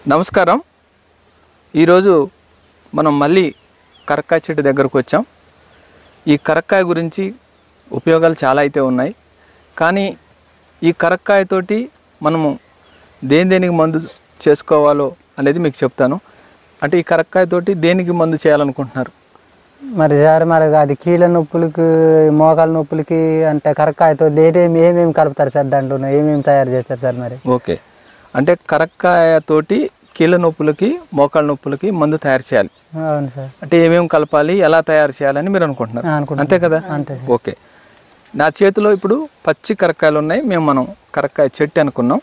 నమస్కారం. ఈరోజు మనం మళ్ళీ కరక్కాయ చెట్టు దగ్గరకు వచ్చాం. ఈ కరక్కాయ గురించి ఉపయోగాలు చాలా అయితే ఉన్నాయి. కానీ ఈ కరక్కాయతోటి మనము దేనికి మందు చేసుకోవాలో అనేది మీకు చెప్తాను. అంటే ఈ కరక్కాయతోటి దేనికి మందు చేయాలనుకుంటున్నారు? మరి సార్ అది కీళ్ళ నొప్పులకి, మోకాల నొప్పులకి అంటే కరక్కాయతో ఏమేమి కలుపుతారు సార్? దాంట్లో ఏమేమి తయారు చేస్తారు సార్? మరి ఓకే, అంటే కరక్కాయతోటి కీళ్ళ నొప్పులకి, మోకాళ్ళ నొప్పులకి మందు తయారు చేయాలి. అవును సార్. అంటే ఏమేమి కలపాలి, ఎలా తయారు చేయాలని మీరు అనుకుంటున్నారు, అంతే కదా? ఓకే, నా చేతిలో ఇప్పుడు పచ్చి కరక్కాయలు ఉన్నాయి. మనం కరక్కాయ చెట్టు అనుకున్నాం.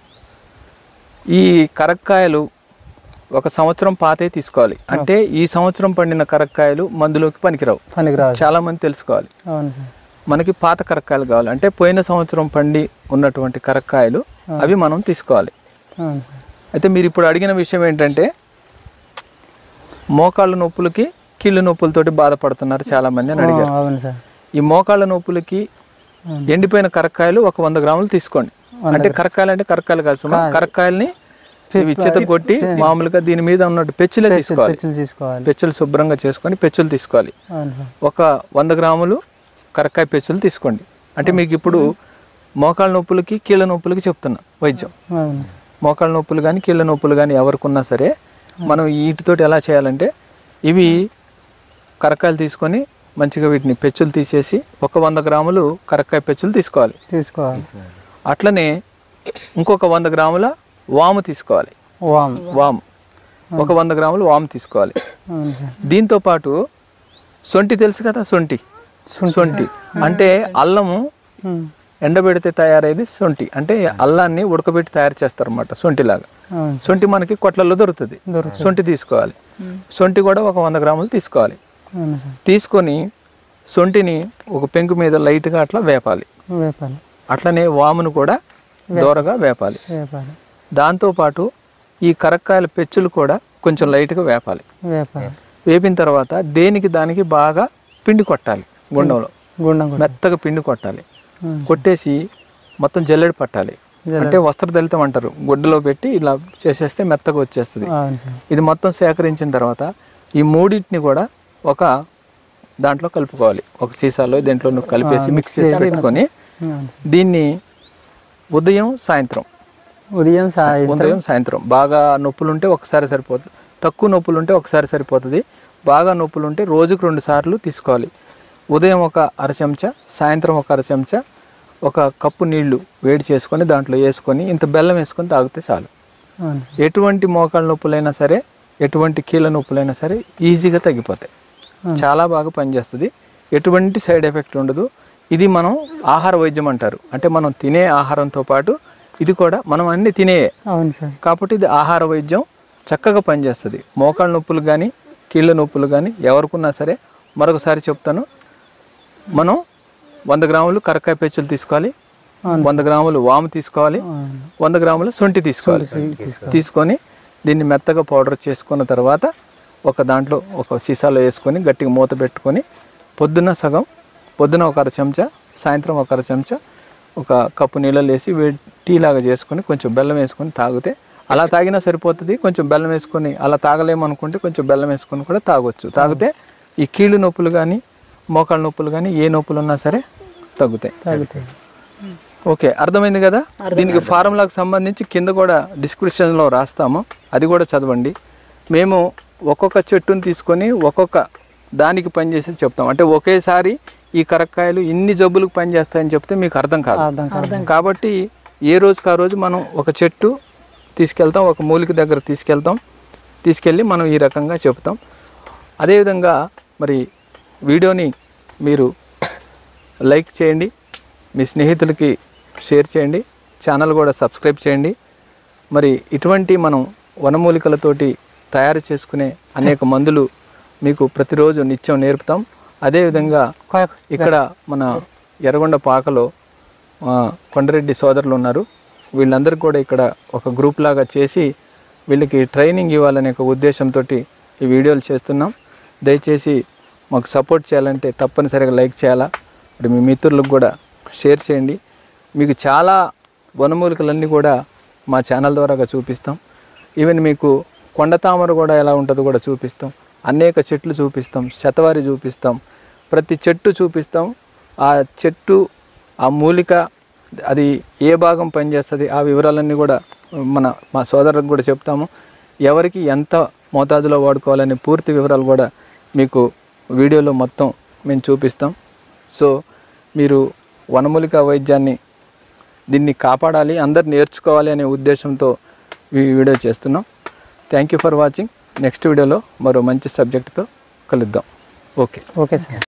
ఈ కరక్కాయలు ఒక సంవత్సరం పాతే తీసుకోవాలి. అంటే ఈ సంవత్సరం పండిన కరక్కాయలు మందులోకి పనికిరావు. చాలా మంది తెలుసుకోవాలి. మనకి పాత కరక్కాయలు కావాలి. అంటే పోయిన సంవత్సరం పండి ఉన్నటువంటి కరక్కాయలు అవి మనం తీసుకోవాలి. అయితే మీరు ఇప్పుడు అడిగిన విషయం ఏంటంటే, మోకాళ్ళ నొప్పులకి, కీళ్ళు నొప్పులతోటి బాధపడుతున్నారు చాలా మంది అని అడిగారు. ఈ మోకాళ్ళ నొప్పులకి ఎండిపోయిన కరక్కాయలు ఒక 100 గ్రాములు తీసుకోండి. అంటే కరక్కాయలు అంటే కరక్కాయలు కాదు, కరక్కాయల్ని చితగొట్టి మామూలుగా దీని మీద ఉన్నట్టు పెచ్చులే తీసుకోవాలి. పెచ్చులు శుభ్రంగా చేసుకొని పెచ్చులు తీసుకోవాలి. ఒక 100 గ్రాములు కరక్కాయ పెచ్చులు తీసుకోండి. అంటే మీకు ఇప్పుడు మోకాళ్ళ నొప్పులకి, కీళ్ళ నొప్పులకి చెప్తున్నా వైద్యం. మోకాళ్ళ నొప్పులు కానీ, కీళ్ళ నొప్పులు కానీ ఎవరికి ఉన్నా సరే మనం వీటితోటి ఎలా చేయాలంటే, ఇవి కరక్కాయలు తీసుకొని మంచిగా వీటిని పెచ్చులు తీసేసి ఒక 100 గ్రాములు కరక్కాయ పెచ్చులు తీసుకోవాలి. అట్లనే ఇంకొక 100 గ్రాముల వాము తీసుకోవాలి. వాము ఒక 100 గ్రాములు వాము తీసుకోవాలి. దీంతో పాటు సొంటి తెలుసు కదా, సొంటి అంటే అల్లము ఎండబెడితే తయారైంది సొంటి. అంటే అల్లాన్ని ఉడకబెట్టి తయారు చేస్తారు అన్నమాట, సొంటిలాగా. సొంటి మనకి కొట్లలో దొరుకుతుంది. సొంటి తీసుకోవాలి. సొంటి కూడా ఒక 100 గ్రాములు తీసుకోవాలి. తీసుకొని సొంటిని ఒక పెంకు మీద లైట్గా అట్లా వేపాలి. అట్లనే వామును కూడా దూరగా వేపాలి. దాంతోపాటు ఈ కరక్కాయల పెచ్చులు కూడా కొంచెం లైట్గా వేపాలి. వేపిన తర్వాత దానికి బాగా పిండి కొట్టాలి. గుండంలో మెత్తగా పిండి కొట్టాలి. కొట్టేసి మొత్తం జల్లెడ పట్టాలి. అంటే వస్త్రదళితం అంటారు. గుడ్డలో పెట్టి ఇలా చేసేస్తే మెత్తగా వచ్చేస్తుంది. ఇది మొత్తం సేకరించిన తర్వాత ఈ మూడింటిని కూడా ఒక దాంట్లో కలుపుకోవాలి. ఒక సీసాలో దీంట్లో కలిపేసి మిక్స్ చేసి పెట్టుకొని దీన్ని ఉదయం సాయంత్రం బాగా నొప్పులుంటే ఒకసారి సరిపోతుంది. తక్కువ నొప్పులుంటే ఒకసారి సరిపోతుంది. బాగా నొప్పులుంటే రోజుకు 2 సార్లు తీసుకోవాలి. ఉదయం ఒక 1/2 చెంచా, సాయంత్రం ఒక 1/2 చెంచా, ఒక కప్పు నీళ్లు వేడి చేసుకొని దాంట్లో వేసుకొని ఇంత బెల్లం వేసుకొని తాగితే చాలు. ఎటువంటి మోకాళ్ళ నొప్పులైనా సరే, ఎటువంటి కీళ్ళ నొప్పులైనా సరే ఈజీగా తగ్గిపోతాయి. చాలా బాగా పనిచేస్తుంది. ఎటువంటి సైడ్ ఎఫెక్ట్ ఉండదు. ఇది మనం ఆహార వైద్యం అంటారు. అంటే మనం తినే ఆహారంతో పాటు ఇది కూడా మనం అన్ని తినేయే కాబట్టి ఇది ఆహార వైద్యం చక్కగా పనిచేస్తుంది. మోకాళ్ళ నొప్పులు కానీ, కీళ్ళ నొప్పులు కానీ ఎవరికున్నా సరే, మరొకసారి చెప్తాను, మనం 100 గ్రాములు కరక్కాయ పెచ్చులు తీసుకోవాలి, 100 గ్రాములు వాము తీసుకోవాలి, 100 గ్రాములు సొంటి తీసుకోవాలి. తీసుకొని దీన్ని మెత్తగా పౌడర్ చేసుకున్న తర్వాత ఒక దాంట్లో ఒక సీసాలో వేసుకొని గట్టిగా మూత పెట్టుకొని పొద్దున్న ఒక 1/2 చెంచా, సాయంత్రం ఒక 1/2 చెంచా, ఒక కప్పు నీళ్ళలో వేసి టీ లాగా చేసుకొని కొంచెం బెల్లం వేసుకొని తాగితే, అలా తాగినా సరిపోతుంది. కొంచెం బెల్లం వేసుకొని అలా తాగలేమనుకుంటే కొంచెం బెల్లం వేసుకొని కూడా తాగొచ్చు. తాగితే ఈ కీళ్ళు నొప్పులు కానీ, మోకాళ్ళ నొప్పులు కానీ, ఏ నొప్పులు ఉన్నా సరే తగ్గుతాయి. ఓకే, అర్థమైంది కదా? దీనికి ఫార్ములాకు సంబంధించి కింద కూడా డిస్క్రిప్షన్లో రాస్తాము, అది కూడా చదవండి. మేము ఒక్కొక్క చెట్టును తీసుకొని ఒక్కొక్క దానికి పనిచేసి చెప్తాం. అంటే ఒకేసారి ఈ కరక్కాయలు ఇన్ని జబ్బులకు పనిచేస్తాయని చెప్తే మీకు అర్థం కాదు. కాబట్టి ఏ రోజుకి ఆ రోజు మనం ఒక చెట్టు తీసుకెళ్తాం, ఒక మూలిక దగ్గర తీసుకెళ్ళి మనం ఈ రకంగా చెప్తాం. అదేవిధంగా మరి వీడియోని మీరు లైక్ చేయండి, మీ స్నేహితులకి షేర్ చేయండి, ఛానల్ కూడా సబ్స్క్రైబ్ చేయండి. మరి ఇటువంటి మనం వనమూలికలతోటి తయారు చేసుకునే అనేక మందులు మీకు ప్రతిరోజు నిత్యం నేర్పుతాం. అదేవిధంగా ఇక్కడ మన ఎర్రగొండ పాకలో కొండరెడ్డి సోదరులు ఉన్నారు. వీళ్ళందరికీ కూడా ఇక్కడ ఒక గ్రూప్ లాగా చేసి వీళ్ళకి ట్రైనింగ్ ఇవ్వాలనే ఒక ఉద్దేశంతో ఈ వీడియోలు చేస్తున్నాం. దయచేసి మాకు సపోర్ట్ చేయాలంటే తప్పనిసరిగా లైక్ చేయాలా, మరి మీ మిత్రులకు కూడా షేర్ చేయండి. మీకు చాలా వనమూలికలన్నీ కూడా మా ఛానల్ ద్వారా చూపిస్తాం. ఈవెన్ మీకు కొండ తామర కూడా ఎలా ఉంటుందో కూడా చూపిస్తాం, అనేక చెట్లు చూపిస్తాం, శతవారి చూపిస్తాం, ప్రతి చెట్టు చూపిస్తాం. ఆ చెట్టు ఆ మూలిక అది ఏ భాగం పనిచేస్తుంది ఆ వివరాలన్నీ కూడా మా సోదరులకు కూడా చెప్తాము. ఎవరికి ఎంత మోతాదులో వాడుకోవాలనే పూర్తి వివరాలు కూడా మీకు వీడియోలో మొత్తం మేము చూపిస్తాం. సో మీరు వనమూలిక వైద్యాన్ని దీన్ని కాపాడాలి, అందరు నేర్చుకోవాలి అనే ఉద్దేశంతో ఈ వీడియో చేస్తున్నాం. Thank you for watching. Next వీడియోలో మరో మంచి సబ్జెక్టుతో కలుద్దాం. Okay okay sir.